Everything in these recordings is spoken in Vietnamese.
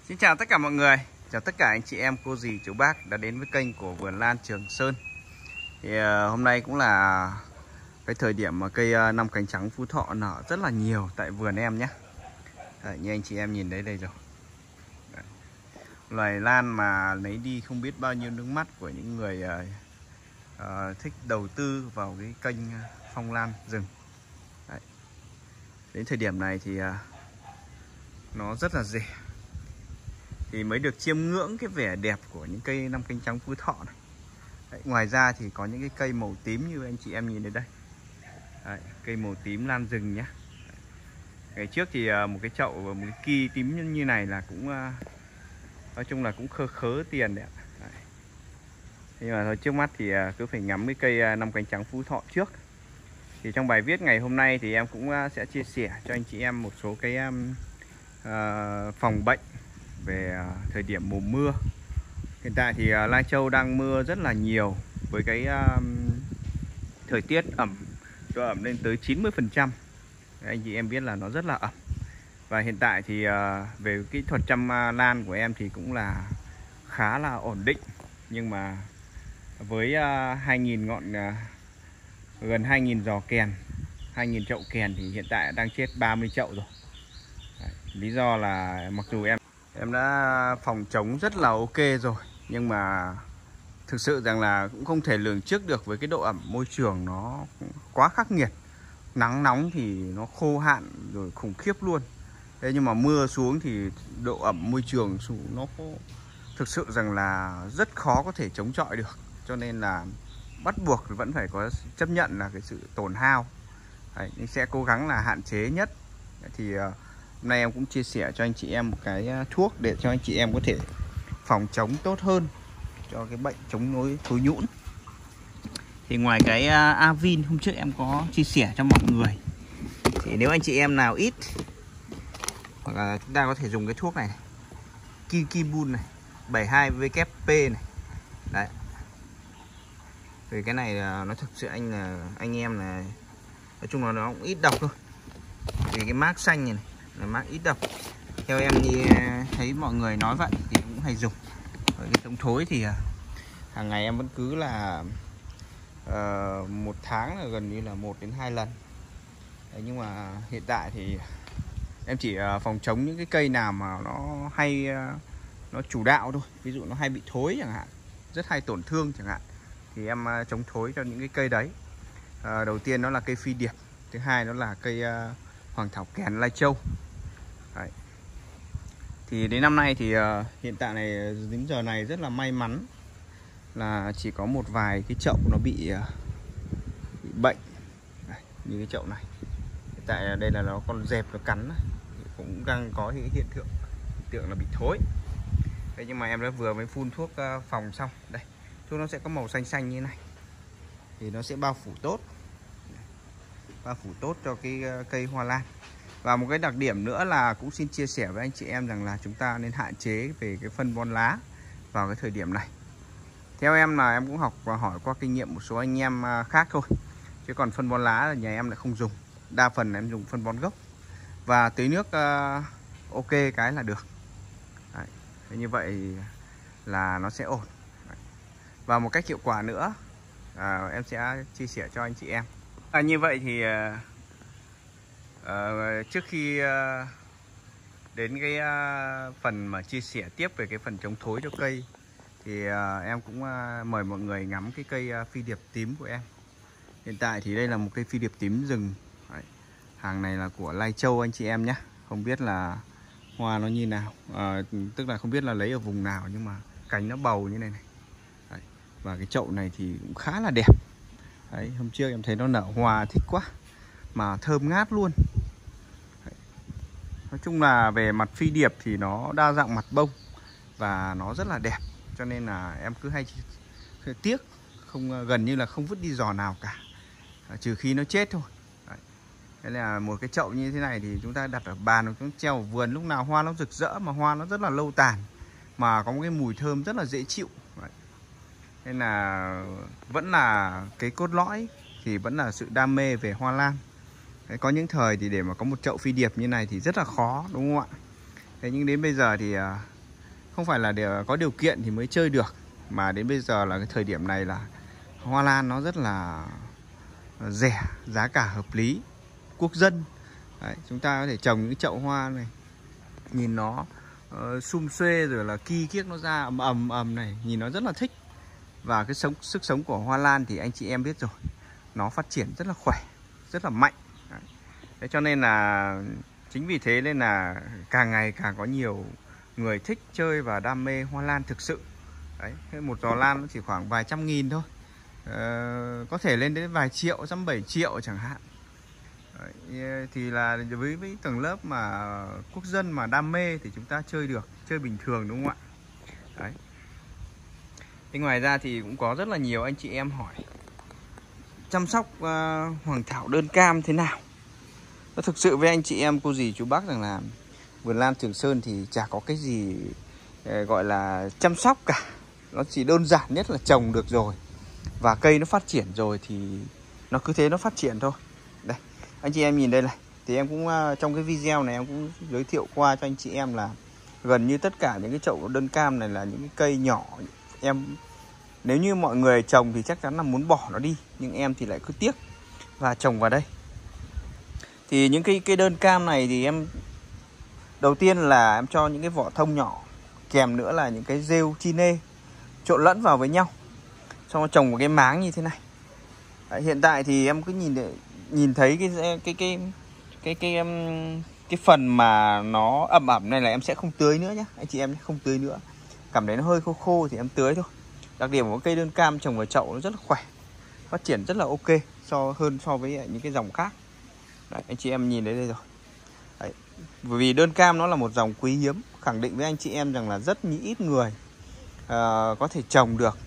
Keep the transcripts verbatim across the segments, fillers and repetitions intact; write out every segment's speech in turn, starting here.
Xin chào tất cả mọi người, chào tất cả anh chị em, cô dì, chú bác đã đến với kênh của Vườn Lan Trường Sơn. Thì uh, hôm nay cũng là cái thời điểm mà cây uh, năm cánh trắng Phú Thọ nở rất là nhiều tại vườn em nhé. Đấy, như anh chị em nhìn thấy đây rồi. Đấy. Loài lan mà lấy đi không biết bao nhiêu nước mắt của những người uh, uh, thích đầu tư vào cái kênh phong lan rừng. Đấy. Đến thời điểm này thì uh, nó rất là rẻ, thì mới được chiêm ngưỡng cái vẻ đẹp của những cây năm cánh trắng Phú Thọ này. Đấy, ngoài ra thì có những cái cây màu tím như anh chị em nhìn thấy đây. Đấy, cây màu tím lan rừng nhé. Ngày trước thì một cái chậu và một cái ki tím như này là cũng nói chung là cũng khớ khớ tiền đấy. Đấy. Nhưng mà thôi, trước mắt thì cứ phải ngắm cái cây năm cánh trắng Phú Thọ trước. Thì trong bài viết ngày hôm nay thì em cũng sẽ chia sẻ cho anh chị em một số cái uh, phòng bệnh về thời điểm mùa mưa. Hiện tại thì Lai Châu đang mưa rất là nhiều, với cái uh, thời tiết ẩm, độ ẩm lên tới chín mươi phần trăm. Anh chị em biết là nó rất là ẩm. Và hiện tại thì uh, về kỹ thuật chăm lan của em thì cũng là khá là ổn định. Nhưng mà với uh, hai nghìn ngọn, uh, gần hai nghìn giò kèn, hai nghìn chậu kèn thì hiện tại đang chết ba mươi chậu rồi. Đấy, lý do là mặc dù em Em đã phòng chống rất là ok rồi, nhưng mà thực sự rằng là cũng không thể lường trước được với cái độ ẩm môi trường nó quá khắc nghiệt. Nắng nóng thì nó khô hạn rồi khủng khiếp luôn. Thế nhưng mà mưa xuống thì độ ẩm môi trường nó thực sự rằng là rất khó có thể chống chọi được. Cho nên là bắt buộc vẫn phải có chấp nhận là cái sự tổn hao. Đấy, nhưng sẽ cố gắng là hạn chế nhất. Thì hôm nay em cũng chia sẻ cho anh chị em một cái thuốc để cho anh chị em có thể phòng chống tốt hơn cho cái bệnh chống nối thối nhũn. Thì ngoài cái Avin hôm trước em có chia sẻ cho mọi người, thì nếu anh chị em nào ít, hoặc là chúng ta có thể dùng cái thuốc này, này. Kikibun này, bảy mươi hai W P này. Đấy. Vì cái này nó thực sự anh là anh em là nói chung là nó cũng ít độc thôi. Vì cái mác xanh này, này là mác ít độc. Theo em thì thấy mọi người nói vậy thì cũng hay dùng. Với cái chống thối thì hàng ngày em vẫn cứ là uh, một tháng là gần như là một đến hai lần. Đấy, nhưng mà hiện tại thì em chỉ uh, phòng chống những cái cây nào mà nó hay uh, nó chủ đạo thôi. Ví dụ nó hay bị thối chẳng hạn, rất hay tổn thương chẳng hạn, thì em uh, chống thối cho những cái cây đấy. Uh, đầu tiên nó là cây phi điệp, thứ hai nó là cây uh, hoàng thảo kèn Lai Châu. Đấy. Thì đến năm nay thì uh, hiện tại này đến giờ này rất là may mắn là chỉ có một vài cái chậu nó bị, uh, bị bệnh. Đấy, như cái chậu này. Hiện tại đây là nó con dẹp nó cắn này. Cũng đang có những hiện tượng hiện tượng là bị thối. Thế nhưng mà em đã vừa mới phun thuốc uh, phòng xong. Đây, thuốc nó sẽ có màu xanh xanh như thế này, thì nó sẽ bao phủ tốt, bao phủ tốt cho cái uh, cây hoa lan. Và một cái đặc điểm nữa là cũng xin chia sẻ với anh chị em rằng là chúng ta nên hạn chế về cái phân bón lá vào cái thời điểm này. Theo em là em cũng học và hỏi qua kinh nghiệm một số anh em khác thôi, chứ còn phân bón lá là nhà em lại không dùng. Đa phần là em dùng phân bón gốc và tưới nước uh, ok cái là được. Đấy. Như vậy là nó sẽ ổn. Đấy. Và một cách hiệu quả nữa uh, em sẽ chia sẻ cho anh chị em. À, như vậy thì uh, Uh, trước khi uh, đến cái uh, phần mà chia sẻ tiếp về cái phần chống thối cho cây, thì uh, em cũng uh, mời mọi người ngắm cái cây uh, phi điệp tím của em. Hiện tại thì đây là một cây phi điệp tím rừng. Đấy. Hàng này là của Lai Châu anh chị em nhé. Không biết là hoa nó như nào, uh, tức là không biết là lấy ở vùng nào, nhưng mà cánh nó bầu như này này. Đấy. Và cái chậu này thì cũng khá là đẹp. Đấy. Hôm trước em thấy nó nở hoa thích quá, mà thơm ngát luôn. Đấy. Nói chung là về mặt phi điệp thì nó đa dạng mặt bông và nó rất là đẹp, cho nên là em cứ hay tiếc, không gần như là không vứt đi giò nào cả, trừ khi nó chết thôi. Đấy. Đây là một cái chậu như thế này thì chúng ta đặt ở bàn, chúng treo ở vườn, lúc nào hoa nó rực rỡ mà hoa nó rất là lâu tàn, mà có một cái mùi thơm rất là dễ chịu. Đấy. Nên là vẫn là cái cốt lõi thì vẫn là sự đam mê về hoa lan. Đấy, có những thời thì để mà có một chậu phi điệp như này thì rất là khó, đúng không ạ? Thế nhưng đến bây giờ thì uh, không phải là để có điều kiện thì mới chơi được, mà đến bây giờ là cái thời điểm này là hoa lan nó rất là rẻ, giá cả hợp lý, quốc dân. Đấy, chúng ta có thể trồng những chậu hoa này, nhìn nó uh, sum xuê rồi là ki kiếc nó ra ầm ầm ầm này, nhìn nó rất là thích. Và cái sống sức sống của hoa lan thì anh chị em biết rồi, nó phát triển rất là khỏe, rất là mạnh. Đấy. Thế cho nên là chính vì thế nên là càng ngày càng có nhiều người thích chơi và đam mê hoa lan thực sự. Đấy, một giò lan nó chỉ khoảng vài trăm nghìn thôi, ờ, có thể lên đến vài triệu, dăm bảy triệu chẳng hạn. Đấy, thì là với với tầng lớp mà quốc dân mà đam mê thì chúng ta chơi được, chơi bình thường, đúng không ạ? Đấy. Thế ngoài ra thì cũng có rất là nhiều anh chị em hỏi chăm sóc uh, hoàng thảo đơn cam thế nào. Nó thực sự với anh chị em, cô dì chú bác rằng là vườn lan Trường Sơn thì chả có cái gì uh, gọi là chăm sóc cả. Nó chỉ đơn giản nhất là trồng được rồi, và cây nó phát triển rồi thì nó cứ thế nó phát triển thôi. Đây, anh chị em nhìn đây này. Thì em cũng uh, trong cái video này em cũng giới thiệu qua cho anh chị em là gần như tất cả những cái chậu đơn cam này là những cái cây nhỏ. Em nếu như mọi người trồng thì chắc chắn là muốn bỏ nó đi, nhưng em thì lại cứ tiếc và trồng vào đây. Thì những cái cây đơn cam này thì em đầu tiên là em cho những cái vỏ thông nhỏ, kèm nữa là những cái rêu chi nê trộn lẫn vào với nhau, xong rồi trồng một cái máng như thế này. Đấy, hiện tại thì em cứ nhìn để, nhìn thấy cái cái cái cái cái cái, um, cái phần mà nó ẩm ẩm này là em sẽ không tưới nữa nhé anh chị em, không tưới nữa. Cảm thấy nó hơi khô khô thì em tưới thôi. Đặc điểm của cây đơn cam trồng vào chậu nó rất là khỏe, phát triển rất là ok so hơn so với những cái dòng khác. Đấy, anh chị em nhìn thấy đây rồi. Đấy, bởi vì đơn cam nó là một dòng quý hiếm, khẳng định với anh chị em rằng là rất ít người uh, có thể trồng được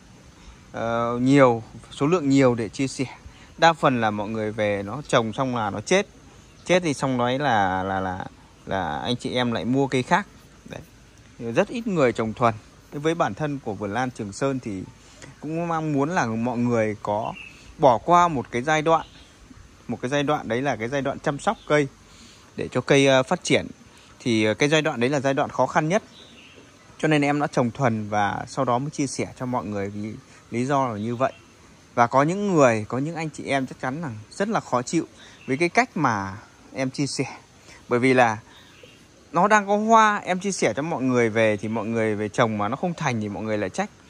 uh, nhiều, số lượng nhiều để chia sẻ. Đa phần là mọi người về nó trồng xong là nó chết, chết thì xong nói là là là là anh chị em lại mua cây khác. Đấy, rất ít người trồng thuần. Với bản thân của vườn lan Trường Sơn thì cũng mong muốn là mọi người có bỏ qua một cái giai đoạn, một cái giai đoạn đấy là cái giai đoạn chăm sóc cây để cho cây phát triển. Thì cái giai đoạn đấy là giai đoạn khó khăn nhất, cho nên em đã trồng thuần và sau đó mới chia sẻ cho mọi người vì lý do là như vậy. Và có những người, có những anh chị em chắc chắn là rất là khó chịu với cái cách mà em chia sẻ. Bởi vì là nó đang có hoa, em chia sẻ cho mọi người về thì mọi người về trồng mà nó không thành thì mọi người lại trách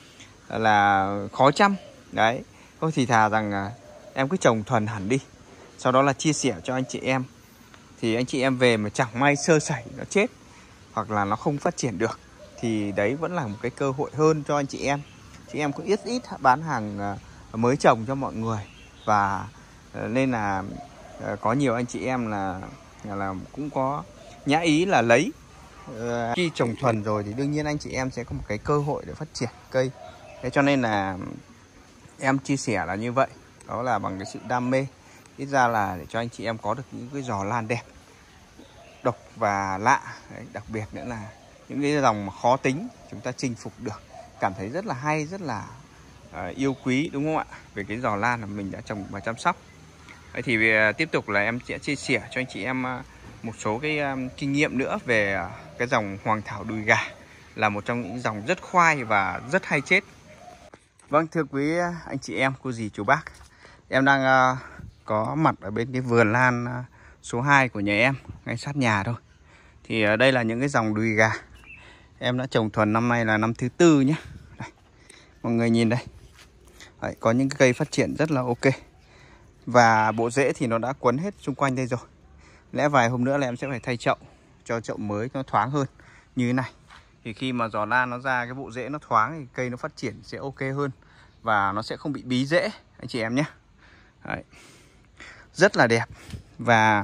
là khó chăm. Đấy, thôi thì thà rằng em cứ trồng thuần hẳn đi, sau đó là chia sẻ cho anh chị em. Thì anh chị em về mà chẳng may sơ sẩy nó chết hoặc là nó không phát triển được thì đấy vẫn là một cái cơ hội hơn cho anh chị em. Chị em cũng ít ít bán hàng mới trồng cho mọi người. Và nên là có nhiều anh chị em là, là cũng có nhã ý là lấy. Khi trồng thuần rồi thì đương nhiên anh chị em sẽ có một cái cơ hội để phát triển cây. Thế cho nên là em chia sẻ là như vậy. Đó là bằng cái sự đam mê. Ít ra là để cho anh chị em có được những cái giò lan đẹp, độc và lạ. Đấy, đặc biệt nữa là những cái dòng mà khó tính chúng ta chinh phục được, cảm thấy rất là hay, rất là uh, yêu quý, đúng không ạ? Về cái giò lan mà mình đã trồng và chăm sóc. Đấy, thì về, tiếp tục là em sẽ chia sẻ cho anh chị em uh, một số cái um, kinh nghiệm nữa về uh, cái dòng hoàng thảo đùi gà, là một trong những dòng rất khoai và rất hay chết. Vâng, thưa quý anh chị em, cô dì chú bác, em đang uh, có mặt ở bên cái vườn lan uh, số hai của nhà em, ngay sát nhà thôi. Thì uh, đây là những cái dòng đùi gà em đã trồng thuần năm nay là năm thứ tư nhé. Đây, mọi người nhìn đây. Đấy, có những cái cây phát triển rất là ok. Và bộ rễ thì nó đã quấn hết xung quanh đây rồi. Lẽ vài hôm nữa là em sẽ phải thay chậu, cho chậu mới nó thoáng hơn như thế này. Thì khi mà giò lan nó ra cái bộ rễ nó thoáng thì cây nó phát triển sẽ ok hơn. Và nó sẽ không bị bí rễ anh chị em nhé. Đấy, rất là đẹp. Và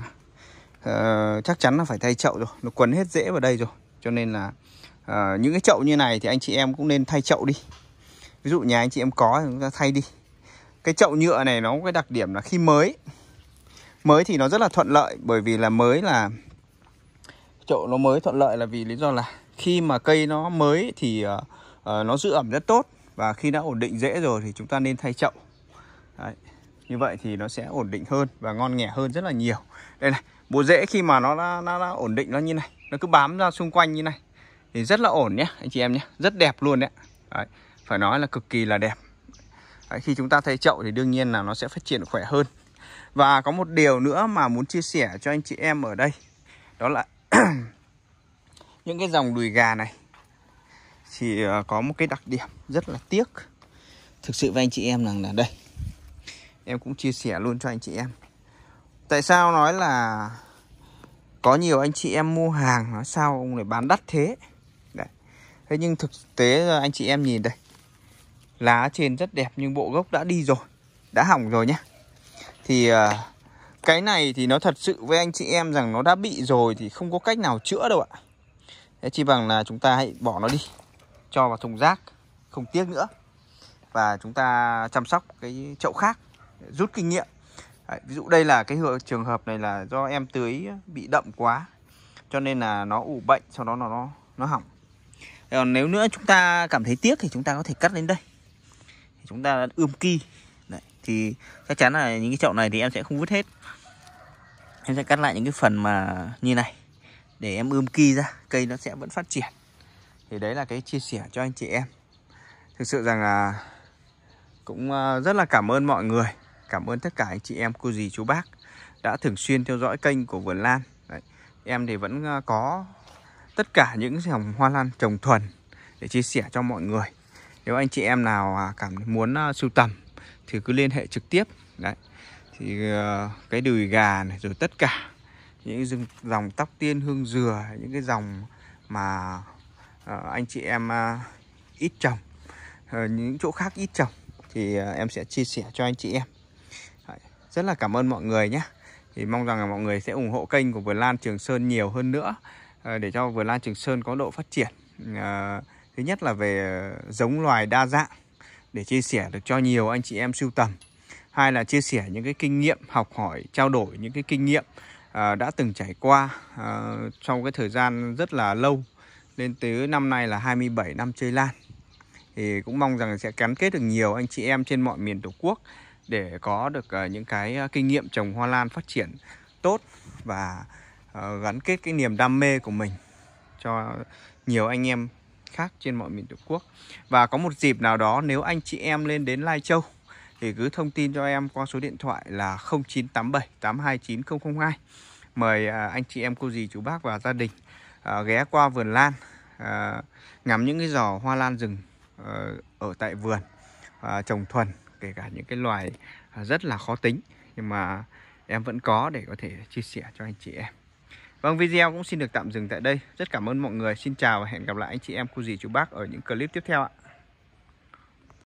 uh, chắc chắn là phải thay chậu rồi, nó quấn hết rễ vào đây rồi. Cho nên là uh, những cái chậu như này thì anh chị em cũng nên thay chậu đi. Ví dụ nhà anh chị em có thì chúng ta thay đi. Cái chậu nhựa này nó có cái đặc điểm là khi mới Mới thì nó rất là thuận lợi. Bởi vì là mới là chậu nó mới thuận lợi là vì lý do là khi mà cây nó mới thì uh, uh, nó giữ ẩm rất tốt. Và khi đã ổn định rễ rồi thì chúng ta nên thay chậu. Đấy, như vậy thì nó sẽ ổn định hơn và ngon nghẻ hơn rất là nhiều. Đây này, bộ rễ khi mà nó đã, nó đã ổn định nó như này, nó cứ bám ra xung quanh như này thì rất là ổn nhé anh chị em nhé, rất đẹp luôn đấy. Đấy, phải nói là cực kỳ là đẹp. Đấy, khi chúng ta thay chậu thì đương nhiên là nó sẽ phát triển khỏe hơn. Và có một điều nữa mà muốn chia sẻ cho anh chị em ở đây, đó là những cái dòng đùi gà này thì có một cái đặc điểm rất là tiếc thực sự với anh chị em, rằng là đây, em cũng chia sẻ luôn cho anh chị em. Tại sao nói là có nhiều anh chị em mua hàng nói sao ông lại bán đắt thế. Đấy. Thế nhưng thực tế anh chị em nhìn đây, lá trên rất đẹp nhưng bộ gốc đã đi rồi, đã hỏng rồi nhé. Thì cái này thì nó thật sự với anh chị em rằng nó đã bị rồi thì không có cách nào chữa đâu ạ. Thế chỉ bằng là chúng ta hãy bỏ nó đi, cho vào thùng rác, không tiếc nữa. Và chúng ta chăm sóc cái chậu khác, rút kinh nghiệm. Đấy, ví dụ đây là cái trường hợp này là do em tưới bị đậm quá, cho nên là nó ủ bệnh, sau đó nó nó, nó hỏng. Còn nếu nữa chúng ta cảm thấy tiếc thì chúng ta có thể cắt đến đây, chúng ta ươm ki. Đấy, thì chắc chắn là những cái chậu này thì em sẽ không vứt hết, em sẽ cắt lại những cái phần mà như này để em ươm ki ra, cây nó sẽ vẫn phát triển. Thì đấy là cái chia sẻ cho anh chị em. Thực sự rằng là cũng rất là cảm ơn mọi người, cảm ơn tất cả anh chị em, cô dì, chú bác đã thường xuyên theo dõi kênh của Vườn Lan. Đấy, em thì vẫn có tất cả những dòng hoa lan trồng thuần để chia sẻ cho mọi người. Nếu anh chị em nào cảm muốn sưu tầm thì cứ liên hệ trực tiếp. Đấy, thì cái đùi gà này, rồi tất cả những dòng tóc tiên, hương dừa, những cái dòng mà anh chị em ít trồng, những chỗ khác ít trồng, thì em sẽ chia sẻ cho anh chị em. Đấy, rất là cảm ơn mọi người nhé. Thì mong rằng là mọi người sẽ ủng hộ kênh của Vườn Lan Trường Sơn nhiều hơn nữa, để cho Vườn Lan Trường Sơn có độ phát triển. Thứ nhất là về giống loài đa dạng để chia sẻ được cho nhiều anh chị em sưu tầm. Hai là chia sẻ những cái kinh nghiệm, học hỏi, trao đổi những cái kinh nghiệm đã từng trải qua trong cái thời gian rất là lâu, lên tới năm nay là hai mươi bảy năm chơi lan. Thì cũng mong rằng sẽ gắn kết được nhiều anh chị em trên mọi miền Tổ quốc để có được những cái kinh nghiệm trồng hoa lan phát triển tốt, và gắn kết cái niềm đam mê của mình cho nhiều anh em khác trên mọi miền Tổ quốc. Và có một dịp nào đó nếu anh chị em lên đến Lai Châu thì cứ thông tin cho em qua số điện thoại là không chín tám bảy tám hai chín không không hai. Mời anh chị em, cô dì, chú bác và gia đình ghé qua Vườn Lan, ngắm những cái giò hoa lan rừng ở tại vườn trồng thuần, kể cả những cái loài rất là khó tính, nhưng mà em vẫn có để có thể chia sẻ cho anh chị em. Vâng, video cũng xin được tạm dừng tại đây. Rất cảm ơn mọi người. Xin chào và hẹn gặp lại anh chị em, cô dì, chú bác ở những clip tiếp theo ạ.